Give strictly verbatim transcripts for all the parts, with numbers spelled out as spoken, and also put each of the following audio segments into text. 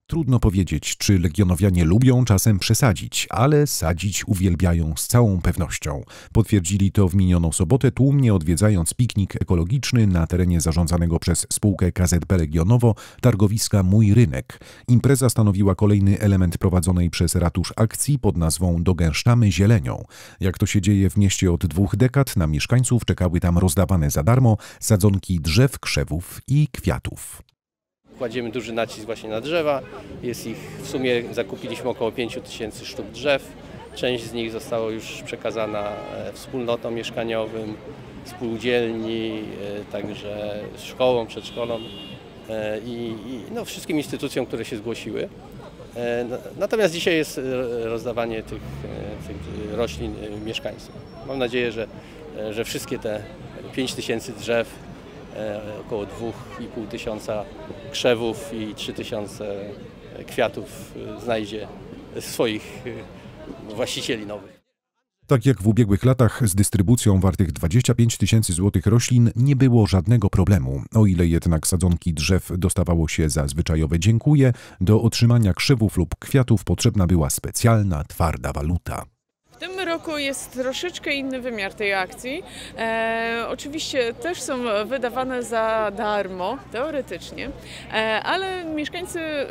Trudno powiedzieć, czy legionowianie lubią czasem przesadzić, ale sadzić uwielbiają z całą pewnością. Potwierdzili to w minioną sobotę, tłumnie odwiedzając piknik ekologiczny na terenie zarządzanego przez spółkę K Z P Legionowo targowiska Mój Rynek. Impreza stanowiła kolejny element prowadzonej przez ratusz akcji pod nazwą Dogęszczamy zielenią. Jak to się dzieje w mieście od dwóch dekad, na mieszkańców czekały tam rozdawane za darmo sadzonki drzew, krzewów i kwiatów. Kładziemy duży nacisk właśnie na drzewa. Jest ich, w sumie zakupiliśmy około pięć tysięcy sztuk drzew. Część z nich została już przekazana wspólnotom mieszkaniowym, spółdzielni, także szkołom, przedszkolom i, i no, wszystkim instytucjom, które się zgłosiły. Natomiast dzisiaj jest rozdawanie tych, tych roślin mieszkańcom. Mam nadzieję, że, że wszystkie te pięć tysięcy drzew, około dwa i pół tysiąca krzewów i trzy tysiące kwiatów znajdzie swoich właścicieli nowych. Tak jak w ubiegłych latach z dystrybucją wartych dwadzieścia pięć tysięcy złotych roślin nie było żadnego problemu. O ile jednak sadzonki drzew dostawało się za zwyczajowe dziękuję, do otrzymania krzewów lub kwiatów potrzebna była specjalna, twarda waluta. W tym roku jest troszeczkę inny wymiar tej akcji. E, oczywiście też są wydawane za darmo, teoretycznie, e, ale mieszkańcy e,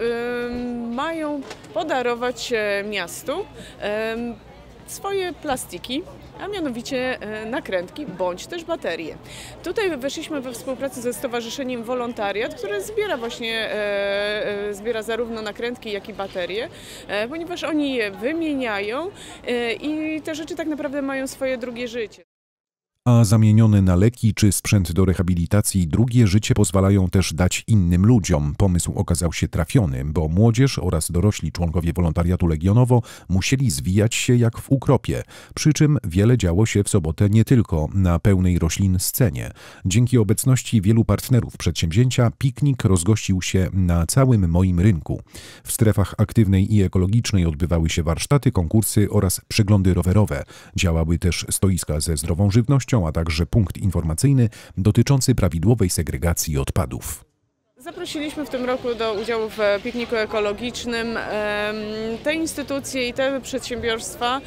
mają podarować miastu e, swoje plastiki, a mianowicie nakrętki bądź też baterie. Tutaj weszliśmy we współpracę ze Stowarzyszeniem Wolontariat, które zbiera właśnie e, zbiera zarówno nakrętki, jak i baterie, e, ponieważ oni je wymieniają e, i te rzeczy tak naprawdę mają swoje drugie życie. A zamienione na leki czy sprzęt do rehabilitacji drugie życie pozwalają też dać innym ludziom. Pomysł okazał się trafiony, bo młodzież oraz dorośli członkowie wolontariatu Legionowo musieli zwijać się jak w ukropie. Przy czym wiele działo się w sobotę nie tylko na pełnej roślin scenie. Dzięki obecności wielu partnerów przedsięwzięcia piknik rozgościł się na całym Moim Rynku. W strefach aktywnej i ekologicznej odbywały się warsztaty, konkursy oraz przeglądy rowerowe. Działały też stoiska ze zdrową żywnością, a także punkt informacyjny dotyczący prawidłowej segregacji odpadów. Zaprosiliśmy w tym roku do udziału w pikniku ekologicznym te instytucje i te przedsiębiorstwa,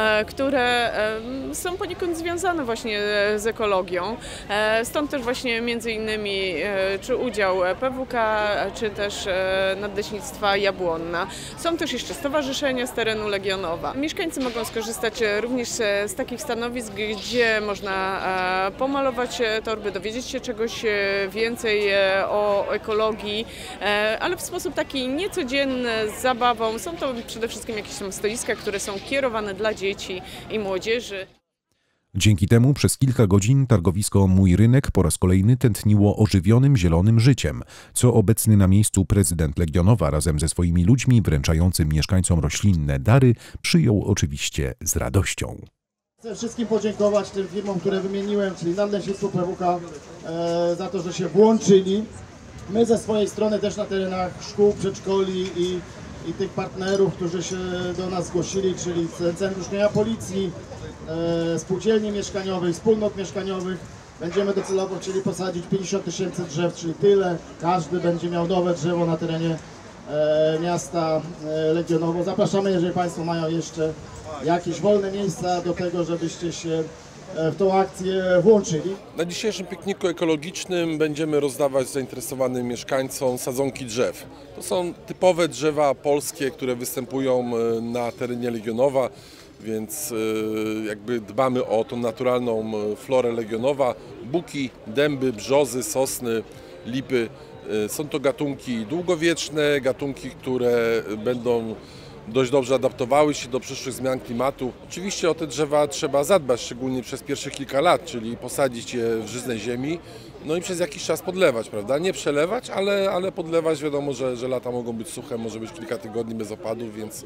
które są poniekąd związane właśnie z ekologią. Stąd też właśnie między innymi czy udział P W K, czy też Nadleśnictwa Jabłonna. Są też jeszcze stowarzyszenia z terenu Legionowa. Mieszkańcy mogą skorzystać również z takich stanowisk, gdzie można pomalować torby, dowiedzieć się czegoś więcej o ekologii, ale w sposób taki niecodzienny, z zabawą. Są to przede wszystkim jakieś tam stoiska, które są kierowane dla dzieci i młodzieży. Dzięki temu przez kilka godzin targowisko Mój Rynek po raz kolejny tętniło ożywionym, zielonym życiem, co obecny na miejscu prezydent Legionowa razem ze swoimi ludźmi wręczającym mieszkańcom roślinne dary przyjął oczywiście z radością. Chcę wszystkim podziękować tym firmom, które wymieniłem, czyli Nadleśnictwu P W K, e, za to, że się włączyli. My ze swojej strony też na terenach szkół, przedszkoli i, i tych partnerów, którzy się do nas zgłosili, czyli Centrum Szkolenia Policji, e, spółdzielni mieszkaniowych, wspólnot mieszkaniowych, będziemy docelowo chcieli posadzić pięćdziesiąt tysięcy drzew, czyli tyle. Każdy będzie miał nowe drzewo na terenie e, miasta e, Legionowo. Zapraszamy, jeżeli Państwo mają jeszcze jakieś wolne miejsca do tego, żebyście się w tą akcję włączyli. Na dzisiejszym pikniku ekologicznym będziemy rozdawać zainteresowanym mieszkańcom sadzonki drzew. To są typowe drzewa polskie, które występują na terenie Legionowa, więc jakby dbamy o tą naturalną florę Legionowa. Buki, dęby, brzozy, sosny, lipy. Są to gatunki długowieczne, gatunki, które będą dość dobrze adaptowały się do przyszłych zmian klimatu. Oczywiście o te drzewa trzeba zadbać, szczególnie przez pierwsze kilka lat, czyli posadzić je w żyznej ziemi, no i przez jakiś czas podlewać, prawda? Nie przelewać, ale, ale podlewać. Wiadomo, że, że lata mogą być suche, może być kilka tygodni bez opadów, więc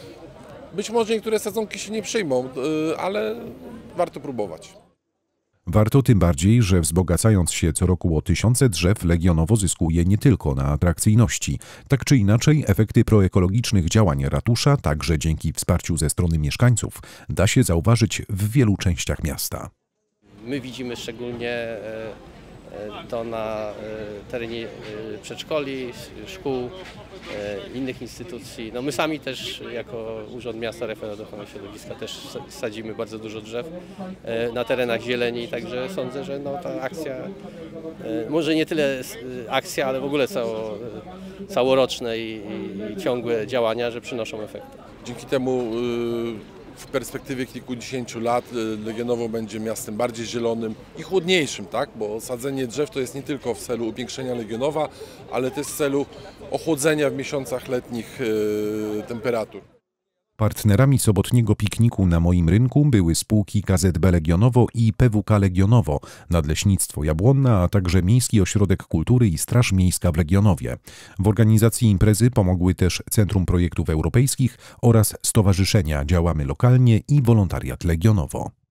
być może niektóre sadzonki się nie przyjmą, ale warto próbować. Warto tym bardziej, że wzbogacając się co roku o tysiące drzew, Legionowo zyskuje nie tylko na atrakcyjności. Tak czy inaczej, efekty proekologicznych działań ratusza, także dzięki wsparciu ze strony mieszkańców, da się zauważyć w wielu częściach miasta. My widzimy szczególnie to na terenie przedszkoli, szkół, innych instytucji. No my sami też jako Urząd Miasta Referat Ochrony Środowiska też sadzimy bardzo dużo drzew na terenach zieleni, także sądzę, że no ta akcja, może nie tyle akcja, ale w ogóle cało, całoroczne i, i ciągłe działania, że przynoszą efekty. Dzięki temu w perspektywie kilkudziesięciu lat Legionowo będzie miastem bardziej zielonym i chłodniejszym, tak? Bo sadzenie drzew to jest nie tylko w celu upiększenia Legionowa, ale też w celu ochłodzenia w miesiącach letnich temperatur. Partnerami sobotniego pikniku na moim rynku były spółki K Z B Legionowo i P W K Legionowo, Nadleśnictwo Jabłonna, a także Miejski Ośrodek Kultury i Straż Miejska w Legionowie. W organizacji imprezy pomogły też Centrum Projektów Europejskich oraz stowarzyszenia Działamy Lokalnie i Wolontariat Legionowo.